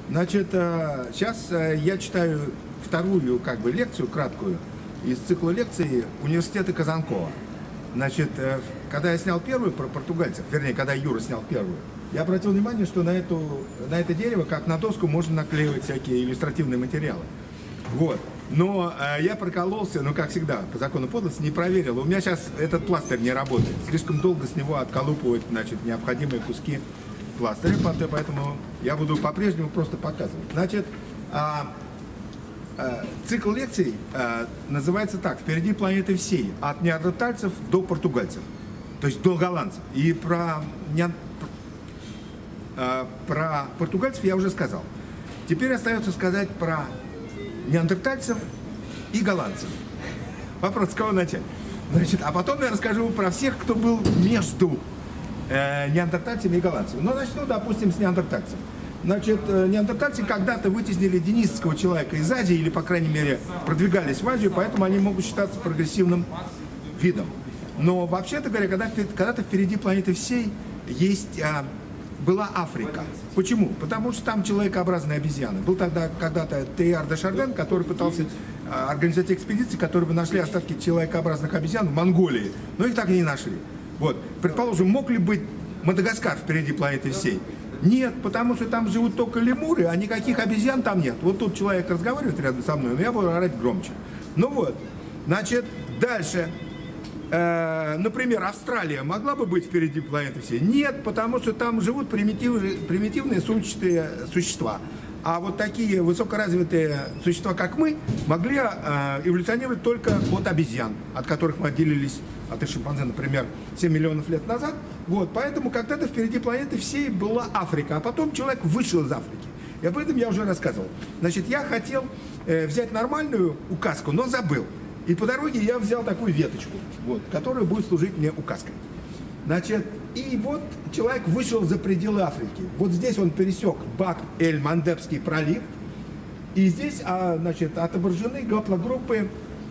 Значит, сейчас я читаю вторую лекцию краткую из цикла лекций университета Казанкова. Значит, когда я снял первую про португальцев, вернее, когда Юра снял первую, я обратил внимание, что на это дерево, как на доску, можно наклеивать всякие иллюстративные материалы. Вот. Но я прокололся, как всегда, по закону подлости, не проверил. У меня сейчас этот пластырь не работает. Слишком долго с него отколупывать, необходимые куски пластыря, поэтому я буду по-прежнему просто показывать. Значит, цикл лекций называется так: «Впереди планеты всей, от неандертальцев до португальцев», то есть до голландцев. И про португальцев я уже сказал. Теперь остается сказать про неандертальцев и голландцев. Вопрос, с кого начать? Значит, а потом я расскажу про всех, кто был между неандертальцами и голландцами. Но начну, допустим, с неандертальцев. Значит, неандертальцы когда-то вытеснили денисовского человека из Азии, или, по крайней мере, продвигались в Азию, поэтому они могут считаться прогрессивным видом. Но, вообще-то говоря, когда-то впереди планеты всей была Африка. Почему? Потому что там человекообразные обезьяны. Был тогда когда-то Тейлор де Шарден, который пытался организовать экспедиции, которые бы нашли остатки человекообразных обезьян в Монголии, но их так и не нашли. Вот. Предположим, мог ли быть Мадагаскар впереди планеты всей? Нет, потому что там живут только лемуры, а никаких обезьян там нет. Вот тут человек разговаривает рядом со мной, но я буду орать громче. Ну вот, значит, дальше. Например, Австралия могла бы быть впереди планеты всей? Нет, потому что там живут примитивные сумчатые существа. А вот такие высокоразвитые существа, как мы, могли эволюционировать только от обезьян, от которых мы отделились от шимпанзе, например, 7 миллионов лет назад. Вот, поэтому когда-то впереди планеты всей была Африка, а потом человек вышел из Африки. И об этом я уже рассказывал. Значит, я хотел взять нормальную указку, но забыл. И по дороге я взял такую веточку, вот, которая будет служить мне указкой. Значит, и вот человек вышел за пределы Африки. Вот здесь он пересек Баб-эль-Мандебский пролив. И здесь, отображены гаплогруппы,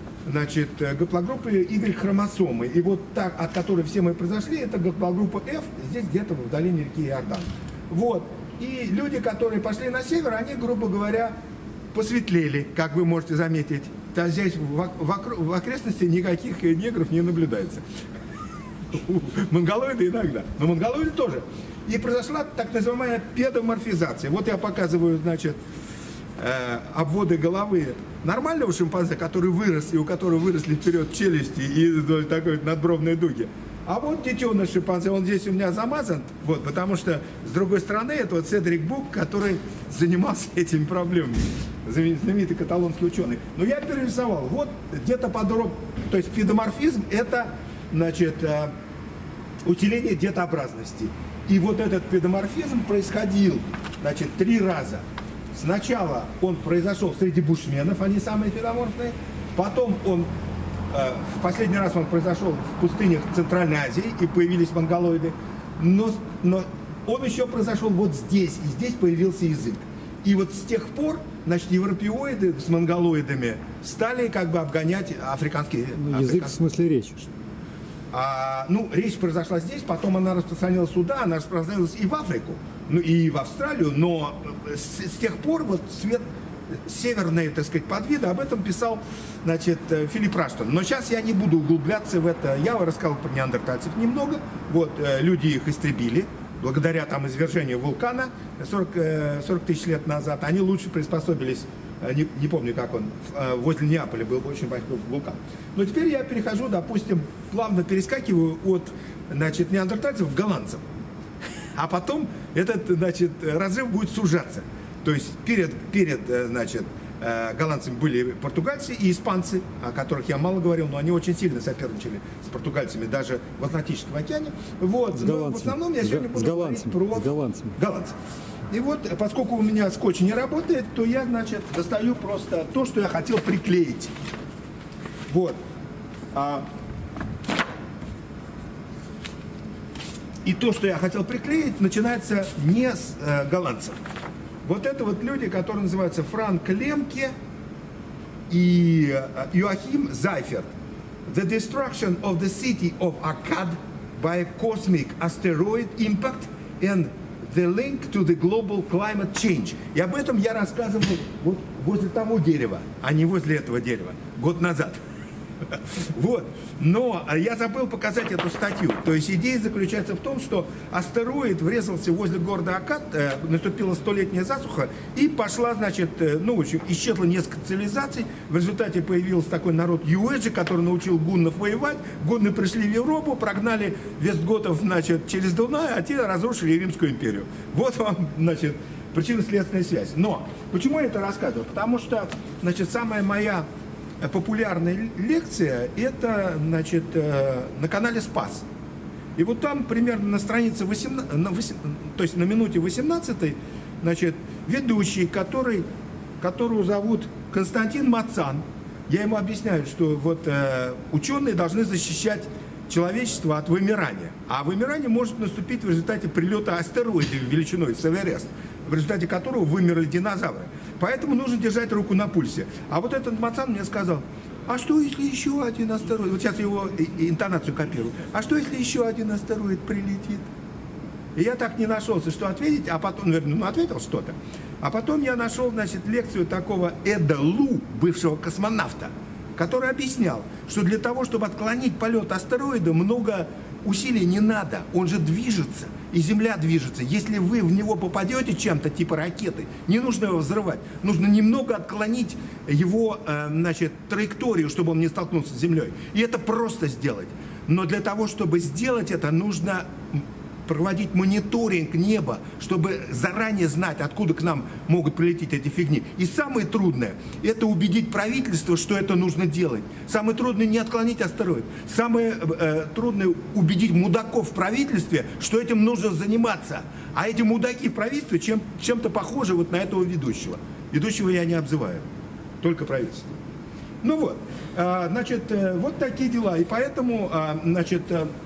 Y-хромосомы. И вот так, от которой все мы произошли, это гаплогруппа F, здесь где-то в долине реки Иордан. Вот. И люди, которые пошли на север, они, грубо говоря, посветлели, как вы можете заметить. То здесь в окрестности никаких негров не наблюдается. Монголоиды иногда, но монголоиды тоже. И произошла так называемая педоморфизация. Вот я показываю, обводы головы нормального шимпанзе, который вырос, и у которого выросли вперед челюсти и вдоль такой надбровной дуги. А вот детеныш шимпанзе, он здесь у меня замазан, вот, потому что с другой стороны это вот Седрик Бук, который занимался этими проблемами, знаменитый каталонский ученый. Но я перерисовал, вот где-то подробно, то есть педоморфизм это, усиление детообразности. И вот этот педоморфизм происходил, 3 раза. Сначала он произошел среди бушменов, они самые педоморфные, потом он в последний раз он произошел в пустынях Центральной Азии, и появились монголоиды, но он еще произошел вот здесь, и здесь появился язык. И вот с тех пор, европеоиды с монголоидами стали обгонять африканские... Язык в смысле речь? Речь произошла здесь, потом она распространилась сюда, она распространилась и в Африку, и в Австралию, но с тех пор вот северные, подвиды, об этом писал, Филипп Раштон. Но сейчас я не буду углубляться в это. Я рассказал про неандертальцев немного. Вот, люди их истребили, благодаря извержению вулкана 40 тысяч лет назад. Они лучше приспособились, не помню, как он, возле Неаполя был очень большой вулкан. Но теперь я перехожу, допустим, плавно перескакиваю от, неандертальцев к голландцам. А потом этот, разрыв будет сужаться. То есть перед голландцами были португальцы и испанцы, о которых я мало говорил, но они очень сильно соперничали с португальцами даже в Атлантическом океане. Вот. Но в основном я сегодня буду говорить про голландцев. И вот, поскольку у меня скотч не работает, то я, достаю просто то, что я хотел приклеить. Вот. И то, что я хотел приклеить, начинается не с голландцев. Вот это вот люди, которые называются Франк Лемке и Йоахим Зайферт. The destruction of the city of Akkad by a cosmic asteroid impact and The Link to the Global Climate Change. И об этом я рассказывал вот возле того дерева, а не возле этого дерева, год назад. Вот. Но я забыл показать эту статью. То есть идея заключается в том, что астероид врезался возле города Акат, наступила 100-летняя засуха, и пошла, значит, ну, в общем, исчезло несколько цивилизаций. В результате появился такой народ Юэджи, который научил гуннов воевать. Гунны пришли в Европу, прогнали вестготов, значит, через Дунай, а те разрушили Римскую империю. Вот вам, значит, причинно-следственная связь. Но почему я это рассказываю? Потому что, значит, самая моя популярная лекция — это, значит, на канале Спас. И вот там примерно на странице 18, то есть на минуте 18, значит, ведущий, которого зовут Константин Мацан, я ему объясняю, что вот ученые должны защищать человечество от вымирания. А вымирание может наступить в результате прилета астероида величиной с Эверест, в результате которого вымерли динозавры. Поэтому нужно держать руку на пульсе. А вот этот Мацан мне сказал: а что если еще один астероид, вот сейчас его интонацию копирую, а что если еще один астероид прилетит? И я так не нашелся, что ответить, а потом, ну, ответил что-то. А потом я нашел, значит, лекцию такого Эда Лу, бывшего космонавта, который объяснял, что для того, чтобы отклонить полет астероида, много усилий не надо. Он же движется, и Земля движется. Если вы в него попадете чем-то, типа ракеты, не нужно его взрывать. Нужно немного отклонить его, значит, траекторию, чтобы он не столкнулся с Землей. И это просто сделать. Но для того, чтобы сделать это, нужно проводить мониторинг неба, чтобы заранее знать, откуда к нам могут прилететь эти фигни. И самое трудное — это убедить правительство, что это нужно делать. Самое трудное — не отклонить астероид. Самое трудное — убедить мудаков в правительстве, что этим нужно заниматься. А эти мудаки в правительстве чем-то похожи вот на этого ведущего. Ведущего я не обзываю, только правительство. Ну вот, значит, вот такие дела. И поэтому, значит,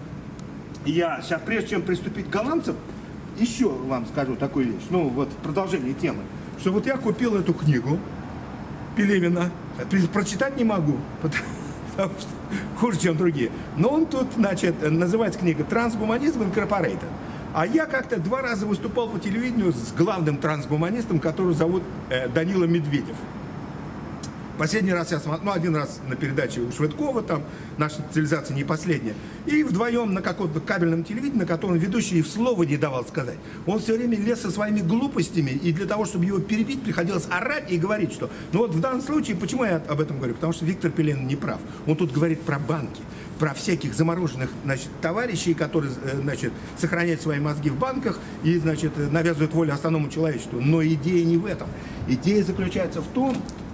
я сейчас, прежде чем приступить к голландцам, еще вам скажу такую вещь, ну вот в продолжении темы, что вот я купил эту книгу Пелевина, прочитать не могу, потому что хуже, чем другие, но он тут, значит, называется книга «Трансгуманизм Incorporated». А я как-то 2 раза выступал по телевидению с главным трансгуманистом, которого зовут Данила Медведев. Последний раз я смотрел, ну, 1 раз на передаче у Швыдкова, там, «Наша цивилизация не последняя». И вдвоем на каком-то кабельном телевидении, на котором ведущий слова не давал сказать. Он все время лез со своими глупостями, и для того, чтобы его перебить, приходилось орать и говорить, что... Ну вот в данном случае, почему я об этом говорю? Потому что Виктор Пелевин не прав. Он тут говорит про банки, про всяких замороженных, значит, товарищей, которые, значит, сохраняют свои мозги в банках и, значит, навязывают волю основному человечеству. Но идея не в этом. Идея заключается в том,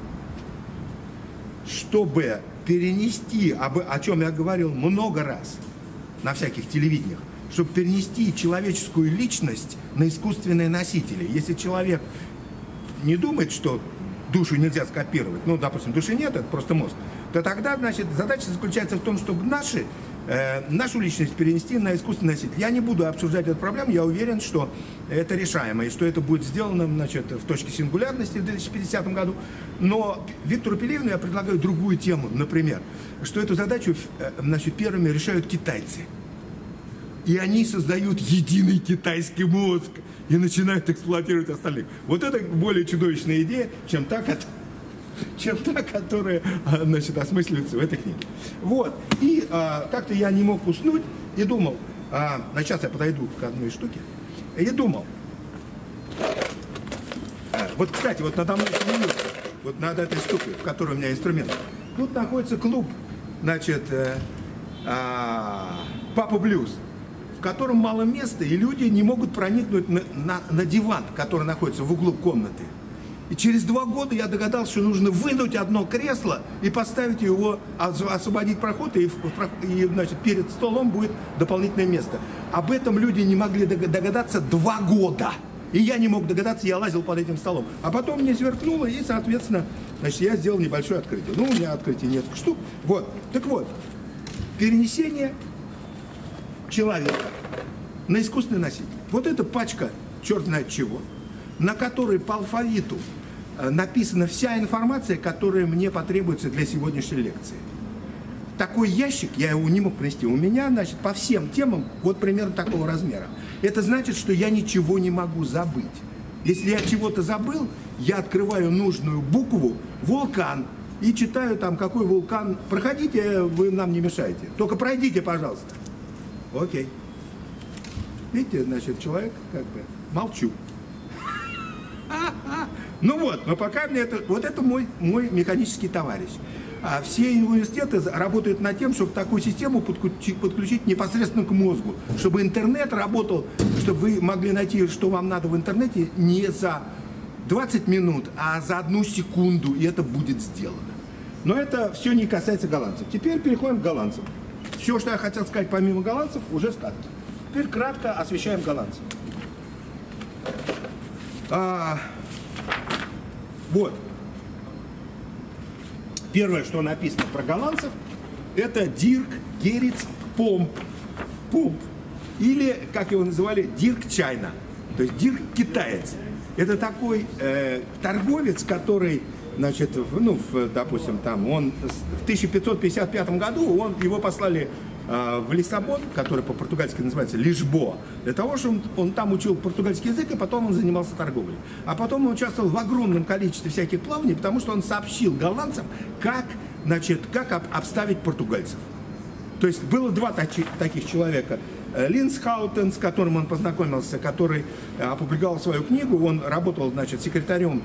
чтобы перенести, о чем я говорил много раз на всяких телевидениях, чтобы перенести человеческую личность на искусственные носители. Если человек не думает, что душу нельзя скопировать, ну, допустим, души нет, это просто мозг, то тогда, значит, задача заключается в том, чтобы нашу личность перенести на искусственный носитель. Я не буду обсуждать эту проблему, я уверен, что это решаемо, и что это будет сделано, значит, в точке сингулярности в 2050 году. Но Виктору Пелевину я предлагаю другую тему, например, что эту задачу, значит, первыми решают китайцы. И они создают единый китайский мозг и начинают эксплуатировать остальных. Вот это более чудовищная идея, чем та, которая, значит, осмысливается в этой книге. Вот. И как-то я не мог уснуть и думал, сейчас я подойду к одной штуке, и думал, вот, кстати, вот надо мной вот над этой штукой, в которой у меня инструмент, тут находится клуб, значит, Папа Блюз, в котором мало места, и люди не могут проникнуть на диван, который находится в углу комнаты. И через 2 года я догадался, что нужно вынуть одно кресло и поставить его, освободить проход, и значит, перед столом будет дополнительное место. Об этом люди не могли догадаться 2 года. И я не мог догадаться, я лазил под этим столом. А потом мне сверкнуло, и, соответственно, значит, я сделал небольшое открытие. Ну, у меня открытие несколько штук. Вот. Так вот, перенесение человека на искусственный носитель. Вот эта пачка, черт знает чего, на которой по алфавиту написана вся информация, которая мне потребуется для сегодняшней лекции. такой ящик, я его не мог принести, у меня, значит, по всем темам вот примерно такого размера. Это значит, что я ничего не могу забыть. Если я чего-то забыл, я открываю нужную букву «вулкан» и читаю там, какой вулкан. Проходите, вы нам не мешаете. Только пройдите, пожалуйста. Окей. Видите, значит, человек как бы молчу. Ну вот, но пока мне это, вот это мой механический товарищ. А все университеты работают над тем, чтобы такую систему подключить непосредственно к мозгу, чтобы интернет работал, чтобы вы могли найти, что вам надо в интернете, не за 20 минут, а за 1 секунду, и это будет сделано. Но это все не касается голландцев. Теперь переходим к голландцам. Все, что я хотел сказать помимо голландцев, уже сказано. Теперь кратко освещаем голландцев. Вот. Первое, что написано про голландцев, это Дирк Гериц Помп. Или, как его называли, Дирк Чайна. То есть Дирк китаец. Это такой торговец, который, значит, допустим, там, он в 1555 году его послали в Лиссабон, который по-португальски называется Лишбоа, для того, чтобы он там учил португальский язык, и потом он занимался торговлей. А потом он участвовал в огромном количестве всяких плаваний, потому что он сообщил голландцам, как обставить португальцев. То есть было 2 таких человека. Линсхаутен, с которым он познакомился, который опубликовал свою книгу, он работал, значит, секретарем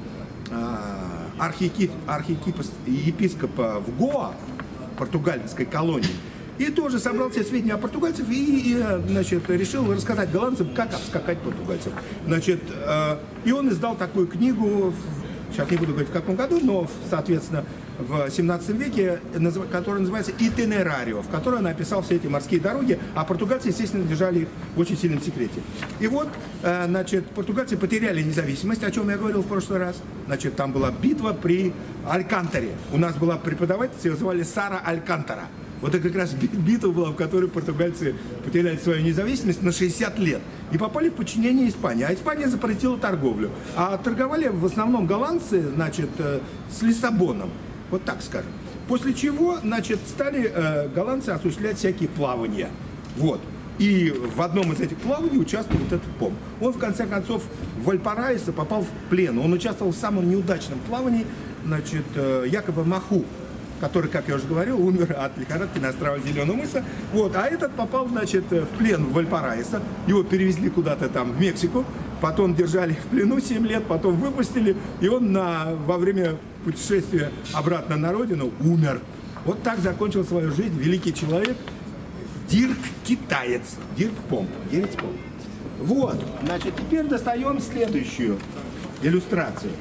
архиепископа в Гоа, португальской колонии, и тоже собрал все сведения о португальцах значит, решил рассказать голландцам, как обскакать португальцев. Значит, и он издал такую книгу, сейчас не буду говорить в каком году, но, соответственно, в 17 веке, которая называется «Итинерарио», в которой он описал все эти морские дороги, а португальцы, естественно, держали их в очень сильном секрете. И вот, значит, португальцы потеряли независимость, о чем я говорил в прошлый раз. Значит, там была битва при Алькантере. У нас была преподавательница, ее звали Сара Алькантара. Вот это как раз битва была, в которой португальцы потеряли свою независимость на 60 лет и попали в подчинение Испании. А Испания запретила торговлю. А торговали в основном голландцы, значит, с Лиссабоном. Вот так скажем. После чего, значит, стали голландцы осуществлять всякие плавания. Вот. И в одном из этих плаваний участвовал вот этот Помп. Он, в конце концов, в Вальпараисо попал в плен. Он участвовал в самом неудачном плавании, значит, Якоба Маху, который, как я уже говорил, умер от лихорадки на острове Зеленого мыса. Вот. А этот попал, значит, в плен в Вальпараисо. Его перевезли куда-то там в Мексику. Потом держали в плену 7 лет, потом выпустили. И он во время путешествия обратно на родину умер. Вот так закончил свою жизнь великий человек Дирк Китаец. Дирк Помп. Гериц Помп. Вот. Значит, теперь достаем следующую иллюстрацию.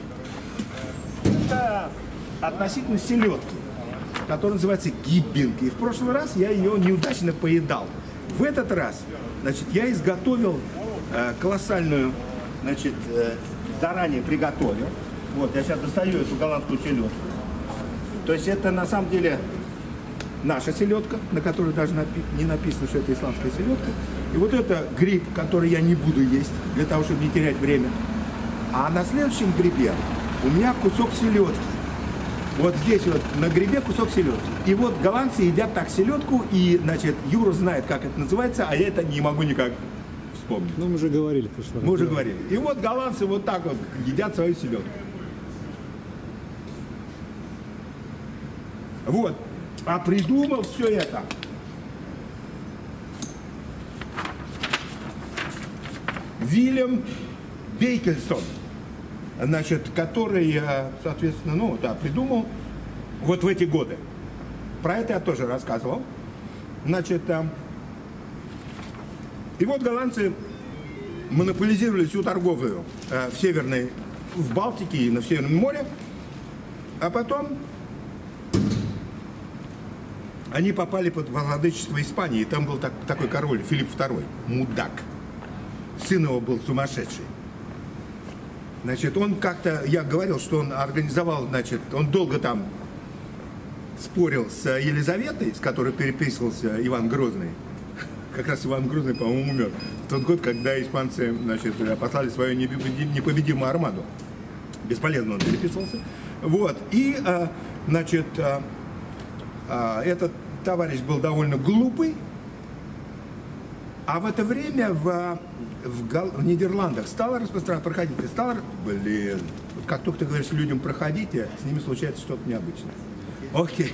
Это относительно селедки, который называется гиббинг. И в прошлый раз я ее неудачно поедал. В этот раз, значит, я изготовил колоссальную, значит, заранее приготовил. Вот, я сейчас достаю эту голландскую селедку. То есть это на самом деле наша селедка, на которой даже не написано, что это исландская селедка. И вот это гриб, который я не буду есть, для того, чтобы не терять время. А на следующем грибе у меня кусок селедки. Вот здесь вот на грибе кусок селедки. И вот голландцы едят так селедку, и, значит, Юра знает, как это называется, а я это не могу никак вспомнить. Ну, мы уже говорили в прошлый раз. Мы уже говорили. И вот голландцы вот так вот едят свою селедку. Вот. А придумал все это Вильям Бейкельсон, значит, который, соответственно, придумал вот в эти годы. Про это я тоже рассказывал. Значит, и вот голландцы монополизировали всю торговлю в Балтике и на Северном море, а потом они попали под владычество Испании, и там был такой король Филипп II, мудак. Сын его был сумасшедший. Значит, он как-то, я говорил, что он организовал, значит, он долго там спорил с Елизаветой, с которой переписывался Иван Грозный. Как раз Иван Грозный, по-моему, умер в тот год, когда испанцы, значит, послали свою непобедимую армаду. Бесполезно он переписывался. Вот. И, значит, этот товарищ был довольно глупый, а в это время в Нидерландах стало распространяться, проходите, блин, как только ты говоришь людям проходите, с ними случается что-то необычное. Окей.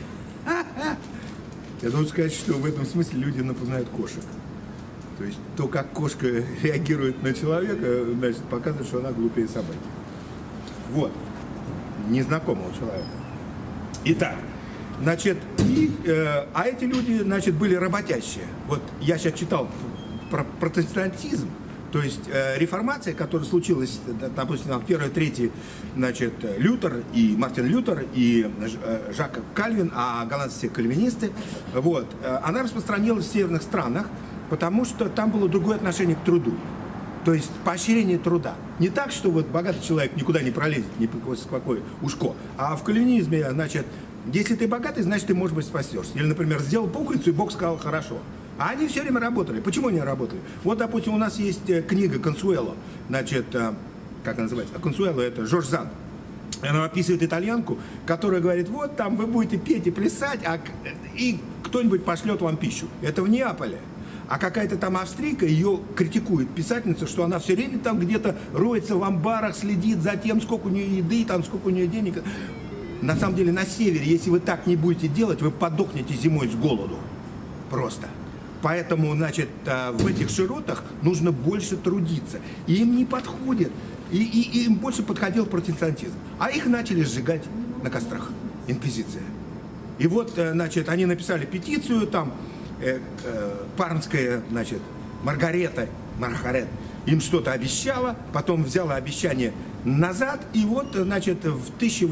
Я должен сказать, что в этом смысле люди напоминают кошек. То есть то, как кошка реагирует на человека, значит, показывает, что она глупее собаки. Вот. Незнакомого человека. Итак, значит, а эти люди, значит, были работящие. Вот я сейчас читал про протестантизм, то есть реформация, которая случилась, допустим, в первой трети, значит, Лютер и Мартин Лютер и Жак Кальвин, а голландцы кальвинисты, вот, она распространилась в северных странах, потому что там было другое отношение к труду. То есть поощрение труда. Не так, что вот богатый человек никуда не пролезет, ни в какое ушко. А в кальвинизме, значит, если ты богатый, значит, ты, может быть, спасешься. Или, например, сделал пуговицу, и Бог сказал хорошо. А они все время работали. Почему они работали? Вот, допустим, у нас есть книга Консуэло. Значит, как она называется? Консуэло — это Жорж Санд. Она описывает итальянку, которая говорит, вот там вы будете петь и плясать, и кто-нибудь пошлет вам пищу. Это в Неаполе. А какая-то там австрийка ее критикует, писательница, что она все время там где-то роется в амбарах, следит за тем, сколько у нее еды, там, сколько у нее денег. На самом деле на севере, если вы так не будете делать, вы подохнете зимой с голоду. Просто. Поэтому, значит, в этих широтах нужно больше трудиться. И им не подходит. И им больше подходил протестантизм. А их начали сжигать на кострах. Инквизиция. И вот, значит, они написали петицию, там, пармская, значит, Маргарет им что-то обещала, потом взяла обещание назад, и вот, значит, в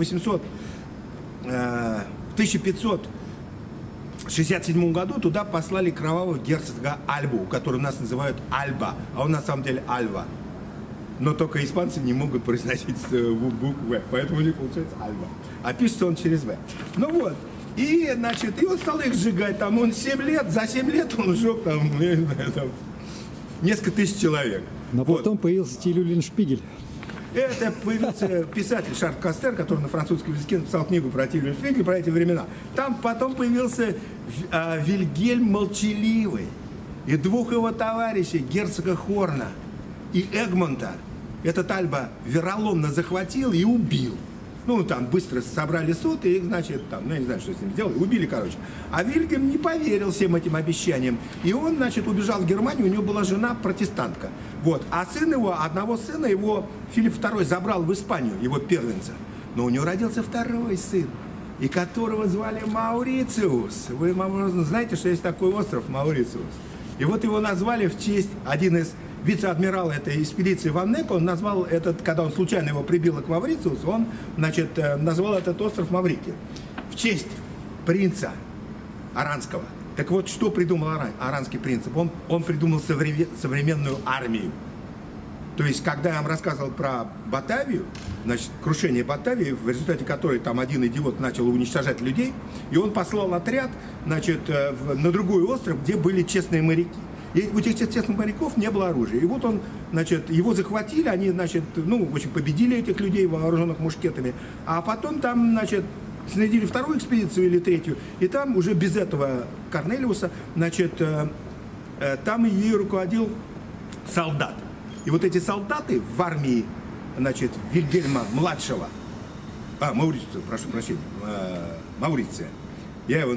1567 году туда послали кровавого герцога Альбу, который у нас называют Альба, а он на самом деле Альва. Но только испанцы не могут произносить букву В, поэтому у них получается Альба. А пишется он через В. Ну вот. И, значит, и он стал их сжигать, там он 7 лет, за 7 лет он сжег там, я не знаю, там несколько тысяч человек. Но вот. Потом появился Тиль-Уллиншпигель. Это появился писатель Шарль Кастер, который на французском языке написал книгу про Тиль-Уллиншпигель, про эти времена. Там потом появился Вильгельм Молчаливый и двух его товарищей, герцога Хорна и Эгмонта. Этот Альба вероломно захватил и убил. Ну, там быстро собрали суд, и их, значит, там, ну, я не знаю, что с ним сделали, убили, короче. А Вильгельм не поверил всем этим обещаниям. И он, значит, убежал в Германию, у него была жена протестантка. Вот. А сын его, одного сына, его Филипп II забрал в Испанию, его первенца. Но у него родился второй сын, и которого звали Маурициус. Вы, возможно, знаете, что есть такой остров Маурициус. И вот его назвали в честь, один из вице-адмирал этой экспедиции Ван Нек, он назвал этот, когда он случайно его прибило к Маврициусу, он, значит, назвал этот остров Маврикий в честь принца Аранского. Так вот, что придумал Аранский принцип? Он придумал современную армию. То есть, когда я вам рассказывал про Батавию, значит, крушение Батавии, в результате которой там один идиот начал уничтожать людей, и он послал отряд, значит, на другой остров, где были честные моряки. И у этих честных моряков не было оружия. И вот он, значит, его захватили, они, значит, ну, в общем, победили этих людей, вооруженных мушкетами. А потом там, значит, снарядили вторую экспедицию или третью, и там уже без этого Корнелиуса, значит, там ее руководил солдат. И вот эти солдаты в армии, значит, Вильгельма-младшего, Мауриция, прошу прощения, Мауриция, я его,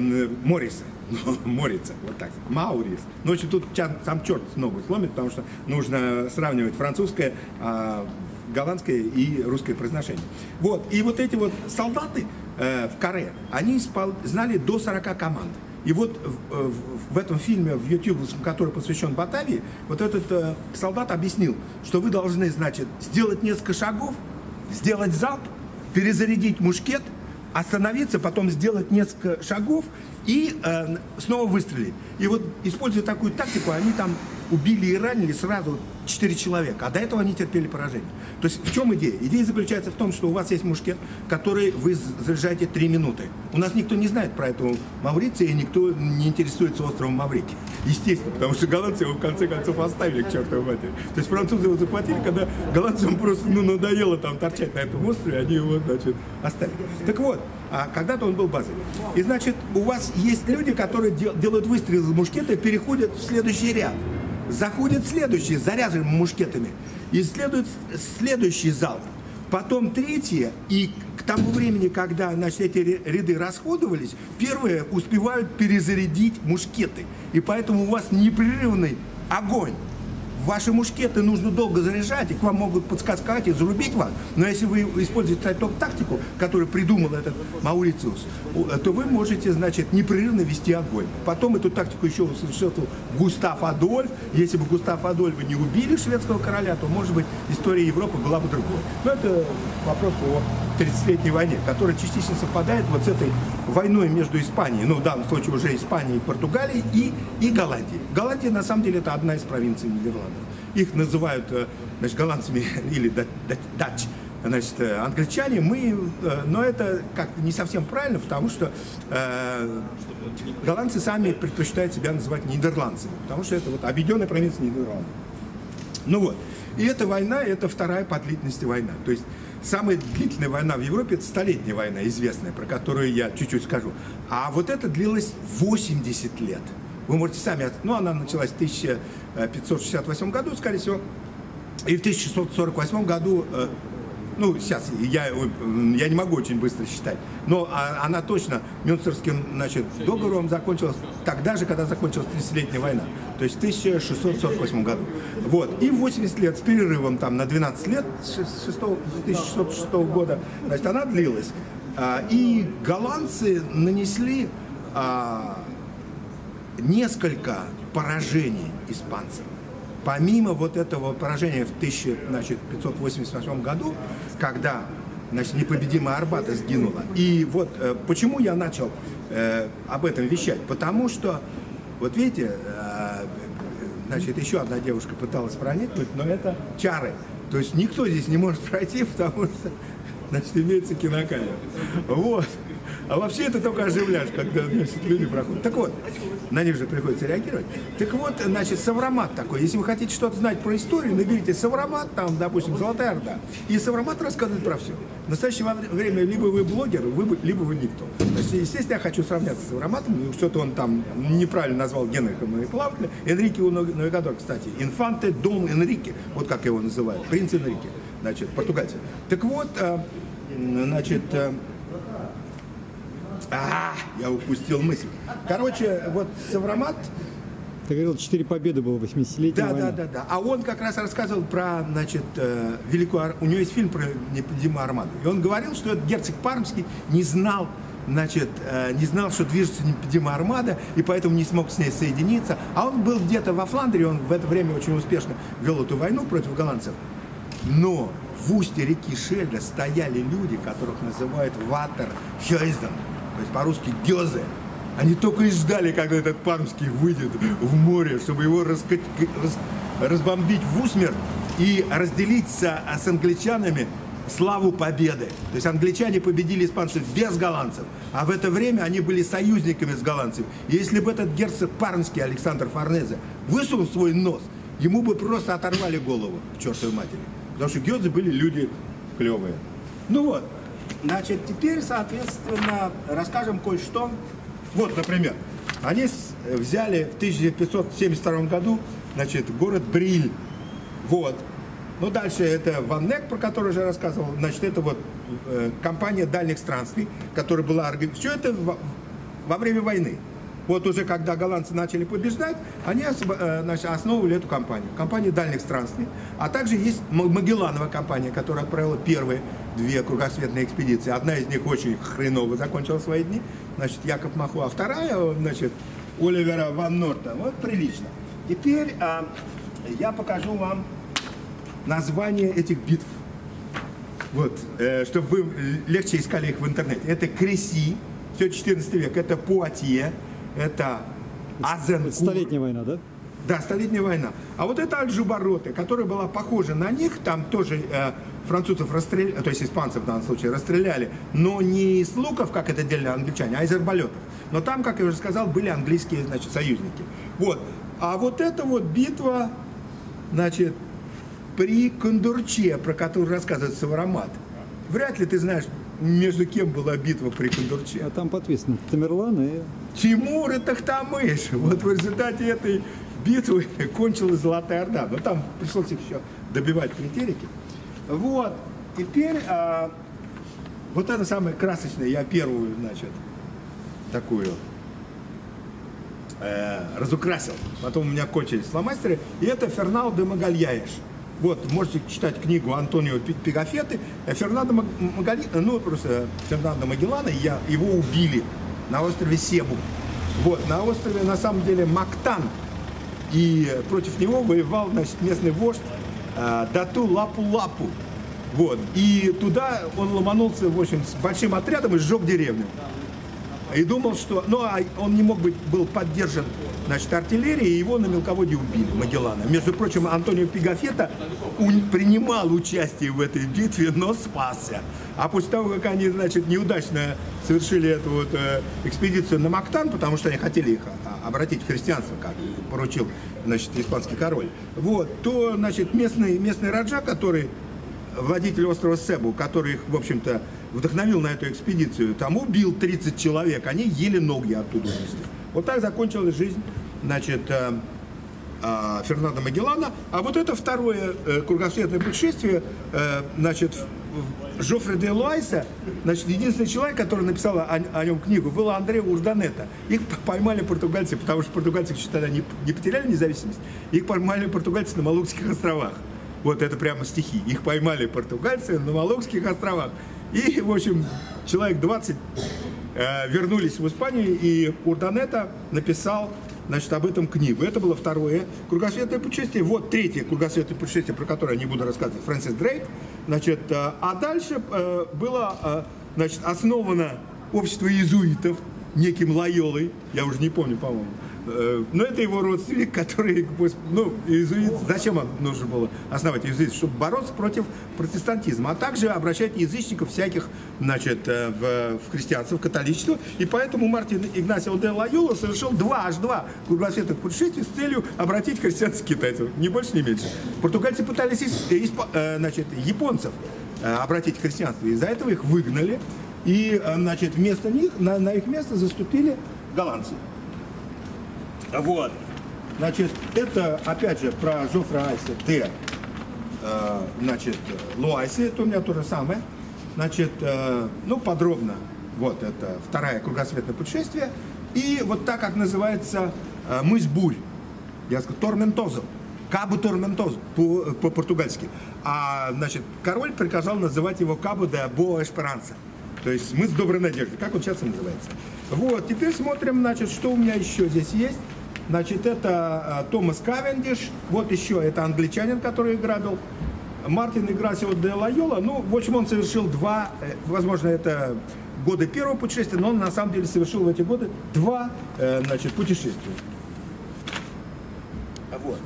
Морица, вот так, Маурис. Ну, в общем, тут сам черт ногу сломит, потому что нужно сравнивать французское, голландское и русское произношение. Вот, и вот эти вот солдаты в каре, они знали до 40 команд. И вот в этом фильме, в YouTube, который посвящен Батавии, вот этот солдат объяснил, что вы должны, значит, сделать несколько шагов, сделать залп, перезарядить мушкет, остановиться, потом сделать несколько шагов и снова выстрелить. И вот, используя такую тактику, они там убили и ранили сразу 4 человека, а до этого они терпели поражение. То есть в чем идея? Идея заключается в том, что у вас есть мушкет, который вы заряжаете 3 минуты. У нас никто не знает про эту Маврицию, и никто не интересуется островом Маврикий. Естественно, потому что голландцы его в конце концов оставили к чертовой матери. То есть французы его захватили, когда голландцам просто надоело там торчать на этом острове, они его, значит, оставили. Так вот, а когда-то он был базой. И, значит, у вас есть люди, которые делают выстрел из мушкета и переходят в следующий ряд. Заходит следующий, заряженным мушкетами, и следует следующий залп. Потом третье, и к тому времени, когда, значит, эти ряды расходовались, первые успевают перезарядить мушкеты. И поэтому у вас непрерывный огонь. Ваши мушкеты нужно долго заряжать, и к вам могут подскакать и зарубить вас. Но если вы используете тактику, которую придумал этот Маурициус, то вы можете, значит, непрерывно вести огонь. Потом эту тактику еще усовершенствовал Густав Адольф. Если бы Густав Адольфа не убили шведского короля, то, может быть, история Европы была бы другой. Но это вопрос о 30-летней войне, которая частично совпадает вот с этой войной между Испанией, ну, в данном случае уже Испанией, Португалией и Голландией. Голландия, на самом деле, это одна из провинций Нидерландов. Их называют, значит, голландцами или дач, значит, англичане. Но это как-то не совсем правильно, потому что голландцы сами предпочитают себя называть нидерландцами, потому что это вот объединенная провинция Нидерландов. Ну вот. И эта война, это вторая по длительности война. То есть самая длительная война в Европе — это столетняя война, известная, про которую я чуть-чуть скажу. А вот это длилось 80 лет. Вы можете сами... Ну, она началась в 1568 году, скорее всего. И в 1648 году... Ну, сейчас я не могу очень быстро считать, но она точно Мюнхенским, значит, договором закончилась тогда же, когда закончилась 30-летняя война, то есть в 1648 году. Вот. И 80 лет с перерывом там на 12 лет, с 1606 года, значит, она длилась. И голландцы нанесли несколько поражений испанцам. Помимо вот этого поражения в 1588 году, когда, значит, непобедимая Арбата сгинула. И вот почему я начал об этом вещать. Потому что, вот видите, значит, еще одна девушка пыталась проникнуть, но это чары. То есть никто здесь не может пройти, потому что, значит, имеется кинокамера. Вот. А вообще это только оживляешь, когда, значит, люди проходят. Так вот, на них же приходится реагировать. Так вот, значит, Савромат такой. Если вы хотите что-то знать про историю, наберите Савромат, там, допустим, Золотая Орда. И Савромат рассказывает про все. В настоящее время либо вы блогер, либо вы никто. Значит, естественно, я хочу сравняться с Савроматом. Что-то он там неправильно назвал Генрихом и Плавателя. Энрике Навигатор, кстати. Инфанте Дон Энрике. Вот как его называют. Принц Энрике. Значит, португальцы. Так вот, значит... я упустил мысль. Короче, вот Савромат... Ты говорил, 4 победы было в 80-летней войне. Да. А он как раз рассказывал про, значит, великую... У него есть фильм про непобедимую Армаду. И он говорил, что этот герцог Пармский не знал, значит, что движется непобедимая Армада, и поэтому не смог с ней соединиться. А он был где-то во Фландрии, он в это время очень успешно вел эту войну против голландцев. Но в устье реки Шельда стояли люди, которых называют Ватерхёйзен. То есть по-русски гёзы. Они только и ждали, когда этот Пармский выйдет в море, чтобы его разбомбить в усмерть и разделить с англичанами славу победы. То есть англичане победили испанцев без голландцев, а в это время они были союзниками с голландцами. И если бы этот герцог Пармский, Александр Форнезе, высунул свой нос, ему бы просто оторвали голову к чертовой матери. Потому что гёзы были люди клевые. Ну вот. Значит, теперь, соответственно, расскажем кое-что. Вот, например, они взяли в 1572 году, значит, город Бриль. Вот. Ну, дальше это Ван Нек, про который уже рассказывал. Значит, это вот компания дальних странствий, которая была организована. Все это во время войны. Вот уже когда голландцы начали побеждать, они, значит, основывали эту компанию. Компанию дальних странствий. А также есть Магелланова компания, которая отправила первые 2 кругосветные экспедиции. Одна из них очень хреново закончила свои дни. Значит, Якоб Маху. А вторая, значит, Оливера Ван Норта. Вот прилично. Теперь я покажу вам название этих битв. Вот, чтобы вы легче искали их в интернете. Это Креси, все 14 век. Это Пуатье. Это Азенкур. Столетняя война, да? Да, Столетняя война. А вот это Аль-Джубароты, которая была похожа на них, там тоже французов расстреляли, то есть испанцев в данном случае расстреляли, но не из луков, как это делали англичане, а из арбалетов. Но там, как я уже сказал, были английские, значит, союзники. Вот. А вот эта вот битва, значит, при Кондурче, про которую рассказывает Саваромат. Вряд ли ты знаешь, между кем была битва при Кондурче. А там подписано Тамерлан и... Тимур и Тохтамыш. Вот в результате этой битвы кончилась Золотая Орда. Но там пришлось их еще добивать критерики. Вот. Теперь вот это самое красочное. Я первую, значит, такую разукрасил. Потом у меня кончились фломастеры. И это Фернал де Магальяеш. Вот, можете читать книгу Антонио Пигафетты. Фернандо Магеллана, его убили на острове Себу. Вот, на острове, на самом деле, Мактан. И против него воевал, значит, местный вождь Дату Лапу-Лапу. Вот, и туда он ломанулся, в общем, с большим отрядом и сжег деревню. И думал, что... Ну, а он не мог быть, был поддержан, значит, артиллерией, и его на мелководье убили, Магеллана. Между прочим, Антонио Пигафетта принимал участие в этой битве, но спасся. А после того, как они, значит, неудачно совершили эту вот экспедицию на Мактан, потому что они хотели их обратить в христианство, как поручил, значит, испанский король, вот, то, значит, местный раджа, который... владетель острова Себу, который их, в общем-то, вдохновил на эту экспедицию, там убил 30 человек, они еле ноги оттуда унесли. Вот так закончилась жизнь, значит, Фернандо Магеллана. А вот это второе кругосветное путешествие, значит, Жофре де Луайса, значит, единственный человек, который написал о нем книгу, был Андре Урданета. Их поймали португальцы, потому что португальцы считали, они не потеряли независимость, их поймали португальцы на Малукских островах. Вот это прямо стихи. Их поймали португальцы на Малукских островах. И, в общем, человек 20 вернулись в Испанию, и Урданета написал, значит, об этом книгу. Это было второе кругосветное путешествие. Вот третье кругосветное путешествие, про которое я не буду рассказывать, Фрэнсис Дрейк. Значит, а дальше было, значит, основано общество иезуитов неким Лойолой. Я уже не помню, по-моему. Но это его родственник, который, ну, иезуит, зачем нужно было основать иезуит? Чтобы бороться против протестантизма, а также обращать язычников всяких, значит, в христианство, в католичество. И поэтому Мартин Игнасио де Лойола совершил аж два кругосветных путешествия с целью обратить христианство к китайцам. Ни больше, ни меньше. Португальцы пытались, значит, японцев обратить к христианству. Из-за этого их выгнали. И, значит, вместо них, на их место заступили голландцы. Вот, значит, это, опять же, про Жофре Айсе де, значит, Луайсе, это у меня то же самое, значит, ну, подробно, вот, это второе кругосветное путешествие, и вот так, как называется мыс Бурь, я сказал, Торментозо, Кабу Торментозо, по-португальски, а, значит, король приказал называть его Кабу де Боа Эшперанса, то есть мыс Доброй Надежды, как он сейчас и называется. Вот, теперь смотрим, значит, что у меня еще здесь есть. Значит, это Томас Кавендиш, вот еще, это англичанин, который грабил. Мартин Игнасио де Лойола, ну, в общем, он совершил два, возможно, это годы первого путешествия, но он на самом деле совершил в эти годы два, значит, путешествия. Вот.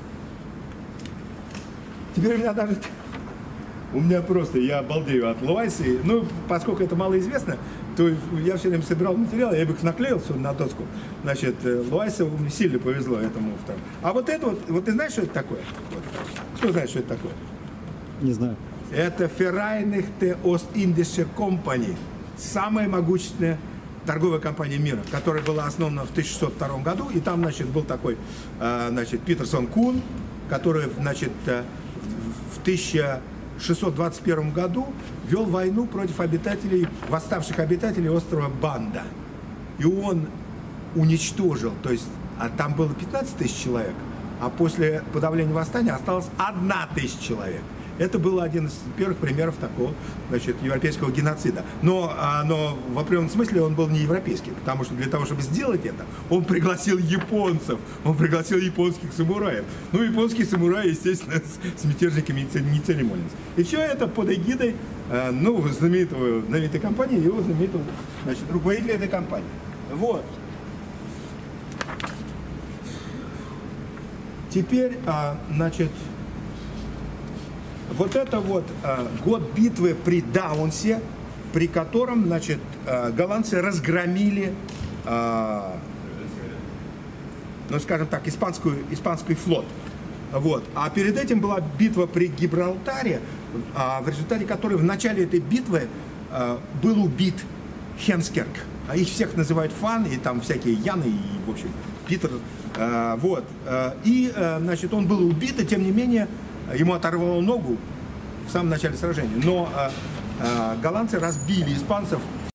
Теперь у меня просто, я балдею от Луайса, ну, поскольку это малоизвестно, то я все время собирал материал, я бы их наклеил все на доску. Значит, Луайсу сильно повезло этому второму. А вот это вот ты знаешь, что это такое? Вот. Кто знает, что это такое? Не знаю. Это Vereinigte Ostindische Company, самая могущественная торговая компания мира, которая была основана в 1602 году. И там, значит, был такой, значит, Питерсон Кун, который, значит, в 1621 году вел войну против восставших обитателей острова Банда. И он уничтожил, то есть там было 15 тысяч человек, а после подавления восстания осталось 1 тысяча человек. Это был один из первых примеров такого, значит, европейского геноцида. Но в определенном смысле он был не европейский, потому что для того, чтобы сделать это, он пригласил японцев, он пригласил японских самураев. Ну, японские самураи, естественно, с мятежниками не церемонились. И все это под эгидой, ну, знаменитой компании, его знаменитого, значит, руководителя этой компании. Вот. Теперь, значит, вот это вот год битвы при Даунсе, при котором, значит, голландцы разгромили, ну, скажем так, испанский флот. Вот. А перед этим была битва при Гибралтаре, в результате которой в начале этой битвы был убит Хемскерк. Их всех называют Фан, и там всякие Яны, и, в общем, Питер. Вот. И, значит, он был убит, и, тем не менее, ему оторвало ногу в самом начале сражения. Но голландцы разбили испанцев